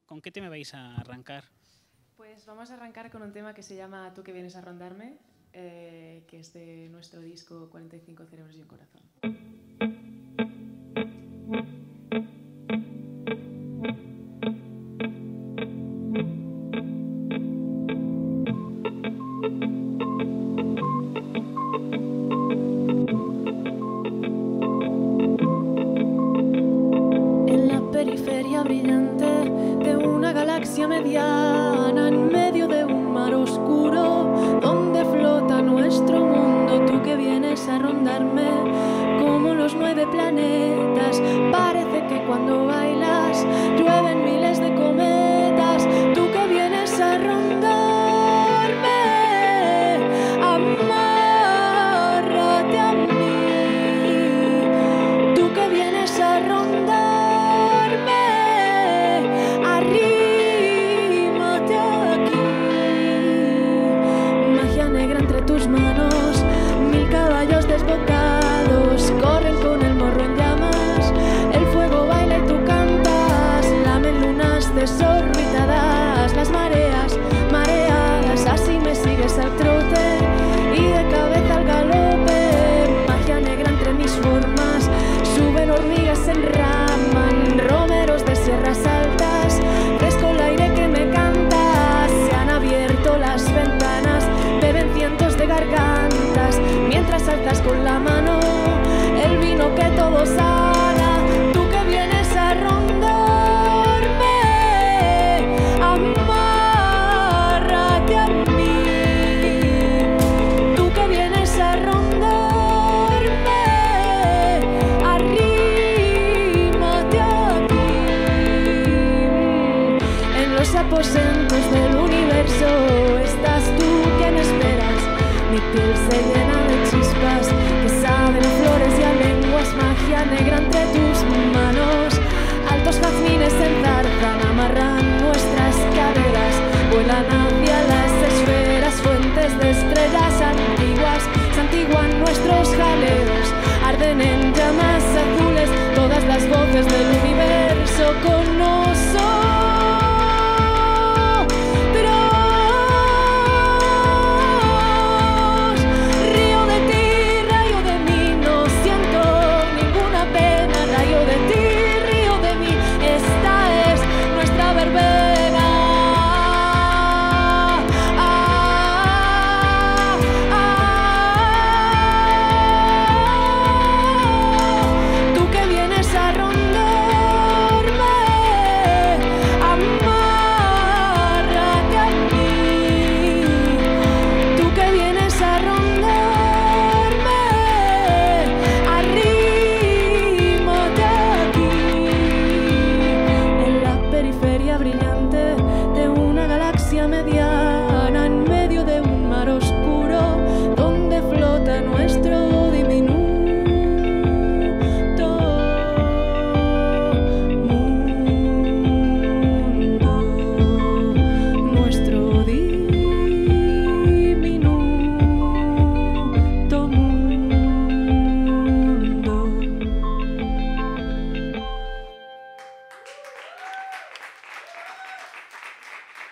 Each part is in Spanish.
¿con qué tema vais a arrancar? Pues vamos a arrancar con un tema que se llama Tú que vienes a rondarme, que es de nuestro disco 45 cerebros y un corazón. En la periferia brillante de una galaxia mediana, en medio de un mar oscuro donde flota nuestro mundo, tú que vienes a rondarme como los 9 planetas. Parece que cuando bailas llueven miles de cometas, tú que vienes a rondarme, amárrate a mí, tú que vienes a rondarme. Tus manos, 1000 caballos desbocados corren con el morro en llamas, el fuego baila y tú cantas, lamen lunas desorbitadas, las mareas mareadas, así me sigues al trote y de cabeza al galope, magia negra entre mis formas, suben hormigas, se enraman, romeros de sierras altas, fresco el aire que me canta, se han abierto las ventanas, beben cientos de gargantas, mientras saltas con la mano el vino que todo sana, tú que vienes a rondarme, amárrate a mí, tú que vienes a rondarme, arrímate aquí, en los aposentos del universo estás tú que me esperas, mi piel se llena de chispas que saben flores y a lenguas, magia negra entre tus manos, altos jazmines enzarzan, amarran nuestras caderas, vuelan hacia las esferas, fuentes de estrellas antiguas, santiguan nuestros jaleos, arden en llamas azules todas las voces del universo con nosotros.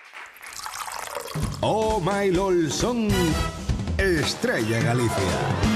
Oh My LOL son Estrella Galicia.